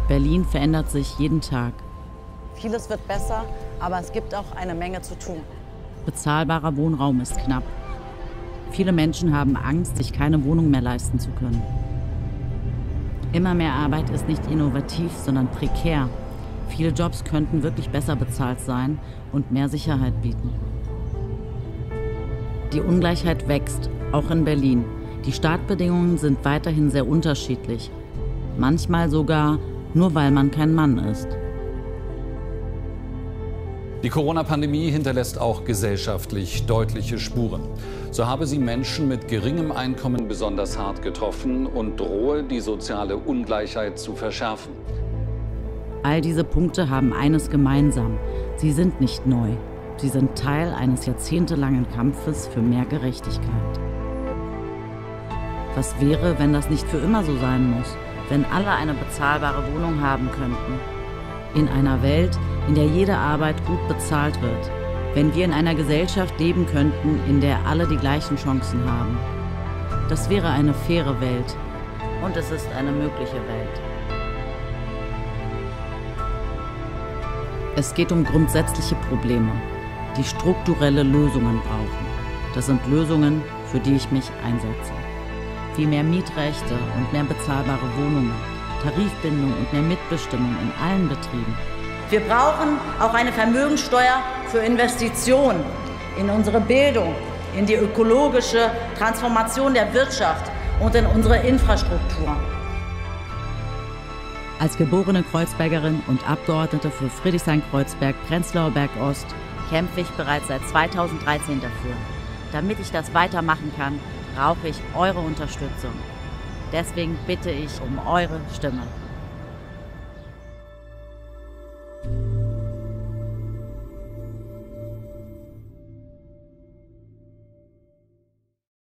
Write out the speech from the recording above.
Berlin verändert sich jeden Tag. Vieles wird besser, aber es gibt auch eine Menge zu tun. Bezahlbarer Wohnraum ist knapp. Viele Menschen haben Angst, sich keine Wohnung mehr leisten zu können. Immer mehr Arbeit ist nicht innovativ, sondern prekär. Viele Jobs könnten wirklich besser bezahlt sein und mehr Sicherheit bieten. Die Ungleichheit wächst, auch in Berlin. Die Startbedingungen sind weiterhin sehr unterschiedlich. Manchmal sogar nur, weil man kein Mann ist. Die Corona-Pandemie hinterlässt auch gesellschaftlich deutliche Spuren. So habe sie Menschen mit geringem Einkommen besonders hart getroffen und drohe, die soziale Ungleichheit zu verschärfen. All diese Punkte haben eines gemeinsam: Sie sind nicht neu. Sie sind Teil eines jahrzehntelangen Kampfes für mehr Gerechtigkeit. Was wäre, wenn das nicht für immer so sein muss? Wenn alle eine bezahlbare Wohnung haben könnten? In einer Welt, in der jede Arbeit gut bezahlt wird. Wenn wir in einer Gesellschaft leben könnten, in der alle die gleichen Chancen haben. Das wäre eine faire Welt. Und es ist eine mögliche Welt. Es geht um grundsätzliche Probleme, die strukturelle Lösungen brauchen. Das sind Lösungen, für die ich mich einsetze. Wie mehr Mietrechte und mehr bezahlbare Wohnungen, Tarifbindung und mehr Mitbestimmung in allen Betrieben. Wir brauchen auch eine Vermögensteuer für Investitionen in unsere Bildung, in die ökologische Transformation der Wirtschaft und in unsere Infrastruktur. Als geborene Kreuzbergerin und Abgeordnete für Friedrichshain-Kreuzberg, Prenzlauer Berg Ost kämpfe ich bereits seit 2013 dafür. Damit ich das weitermachen kann, brauche ich eure Unterstützung. Deswegen bitte ich um eure Stimme.